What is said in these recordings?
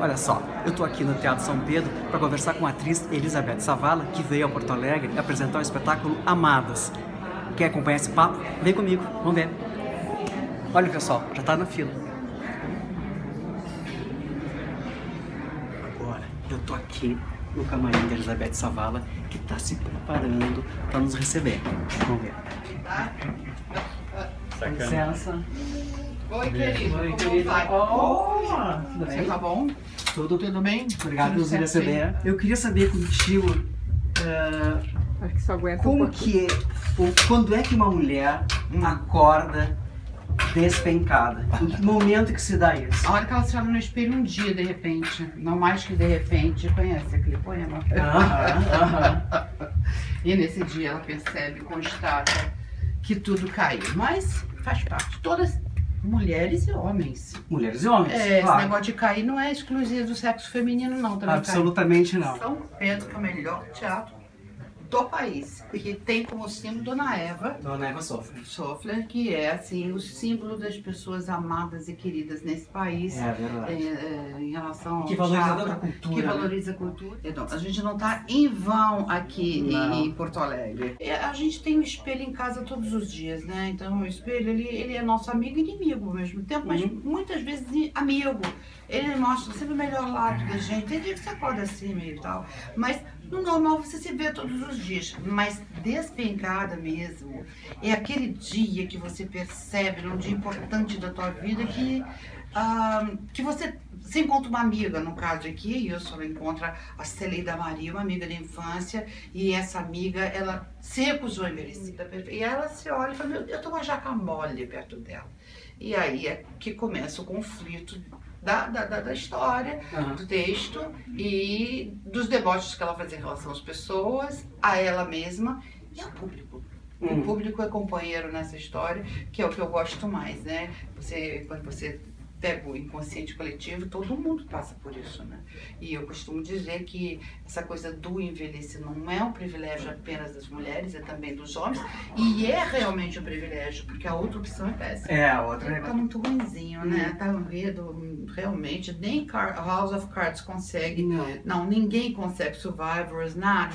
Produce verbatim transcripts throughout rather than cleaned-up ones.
Olha só, eu tô aqui no Teatro São Pedro para conversar com a atriz Elizabeth Savala, que veio a Porto Alegre apresentar o espetáculo Amadas. Quer acompanhar esse papo? Vem comigo, vamos ver. Olha, pessoal, já tá na fila. Agora, eu tô aqui no camarim da Elizabeth Savala, que tá se preparando para nos receber. Vamos ver. Com licença. Oi, querido. Oi, Como querido. vai? Oh, tudo Você bem? tá bom? Tudo, Tudo bem? Obrigado por Tudo nos receber. certinho. Eu queria saber contigo uh, Acho que só aguenta um como pouquinho. que, ou quando é que uma mulher acorda despencada? Em que momento que se dá isso? A hora que ela se olha no espelho um dia, de repente, não mais que de repente, conhece aquele poema? Aham, aham. E nesse dia ela percebe, constata que tudo caiu. Mas faz parte. Todas, mulheres e homens. Mulheres e homens, É, esse claro. negócio de cair não é exclusivo do sexo feminino, não. Também Absolutamente cai. não. São Pedro, que é o melhor teatro do país, que tem como símbolo Dona Eva Dona Eva sofre. Soffler, que é assim o símbolo das pessoas amadas e queridas nesse país. É verdade. É, é, em relação ao Que valoriza teatro, toda a cultura, que né? valoriza a cultura. Então, a gente não está em vão aqui Não. em Porto Alegre. É, a gente tem um espelho em casa todos os dias, né? Então o espelho ele, ele é nosso amigo e inimigo ao mesmo tempo, mas Uhum. muitas vezes amigo. Ele mostra sempre o melhor lado da gente. Tem dia que você acorda assim meio e tal, mas no normal você se vê todos os dias, mas despencada mesmo. É aquele dia que você percebe, num dia importante da tua vida, que, ah, que você, você encontra uma amiga, no caso aqui, eu só encontra a Celeida Maria, uma amiga da infância, e essa amiga, ela se recusou a envelhecer. E ela se olha e fala, meu Deus, eu tô uma jaca mole perto dela. E aí é que começa o conflito Da, da, da, da história, Uhum. do texto e dos deboches que ela fazia em relação às pessoas, a ela mesma e ao público. Uhum. O público é companheiro nessa história, que é o que eu gosto mais, né? Você, quando você pega o inconsciente coletivo, todo mundo passa por isso, né? E eu costumo dizer que essa coisa do envelhecer não é um privilégio apenas das mulheres, é também dos homens, e é realmente um privilégio, porque a outra opção é péssima. É, a outra Tá é... muito ruimzinho, né? Tá ruído, realmente. Nem Car House of Cards consegue. Não. Não, ninguém consegue. Survivors, nada.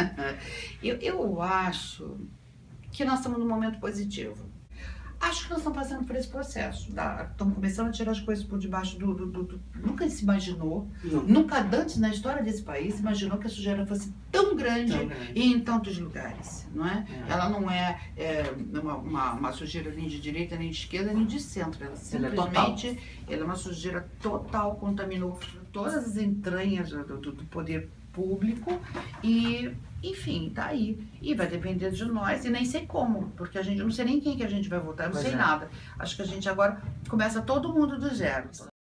eu, eu acho que nós estamos num momento positivo. Acho que nós estamos passando por esse processo. Tá? Estamos começando a tirar as coisas por debaixo do... do, do, do... Nunca se imaginou, Não. nunca antes na história desse país se imaginou que a sujeira fosse tão grande, Tão grande. e em tantos lugares, não é? É. Ela não é, é uma, uma, uma sujeira nem de direita, nem de esquerda, nem de centro. Ela Ela é total. simplesmente ela é uma sujeira total, contaminou todas as entranhas do, do, do poder público e, enfim, tá aí. E vai depender de nós, e nem sei como, porque a gente, eu não sei nem quem que a gente vai votar, eu não Pois sei é. nada. Acho que a gente agora começa todo mundo do zero.